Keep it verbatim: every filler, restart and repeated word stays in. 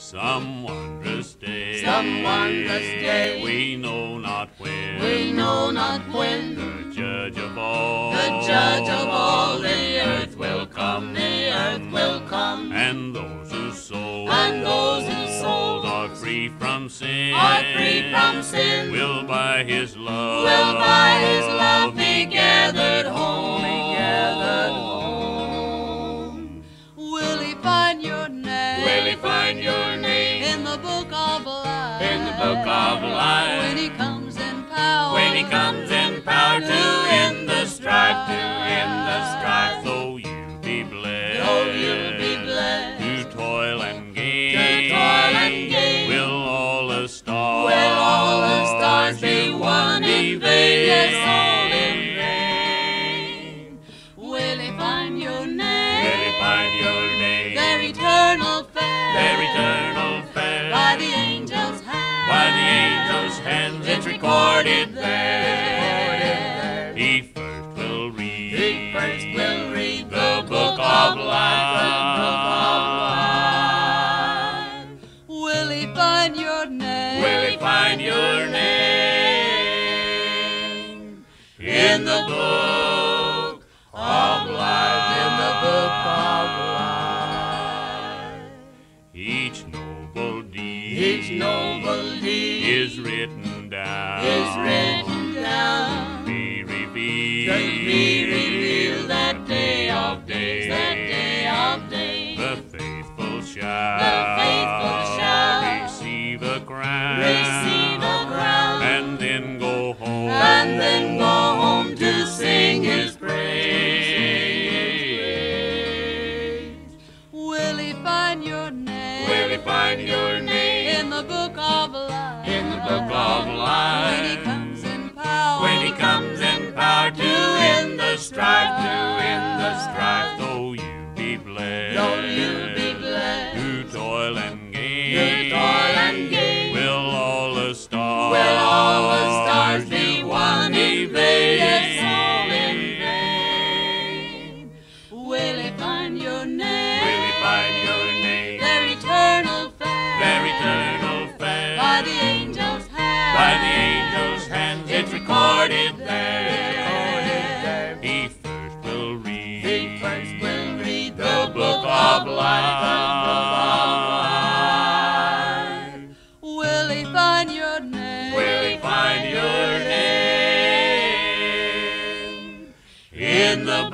Some wondrous day, some wondrous day, we know not when, we know not when, the judge of all, the judge of all the earth will come, the earth will come, and those whose souls, and those whose souls are free from sin, are free from sin, will by his love, will by his love be gathered home, be gathered home. Will he find your name? Will he find your name in the book of life? In the book of life. When he comes in power, when he comes in power to end the strife, to end the strife. Though you be blessed, though you be blessed, to toil and gain, to toil and gain, will all the stars, will all the stars be won in vain? Yes, all in vain. Will he find your name? Will he find your name? Their eternal fame, their eternal fame, by the angels' hands, by the angels' hands, it's recorded there. He first will read, he first will read the book of life. Will he find your name? Will he find your name in the book of life? In the book of life. Each noble deed, each noble deed is written down, is written down, be revealed, to be revealed that day of days, that day of days. The faithful shall, the faithful shall receive a crown, receive a crown, and then go home, and then go home to sing his praise. Will he find your name? Will he find your name in the book of life? In the book of life. When he comes in power, when he comes in power to end the strife, to end the strife. Though you be blessed, though you be blessed, to toil and gain, to toil and gain, will all the stars, will all the stars be won in vain? Yes, all in vain. Will he find your name? Will he find your name? Their eternal fame, their eternal fame, by the angels' hands, by the angels' hands, it's recorded there. He first will read, he first will read the book of life. Will he find your name? Will he find your name in the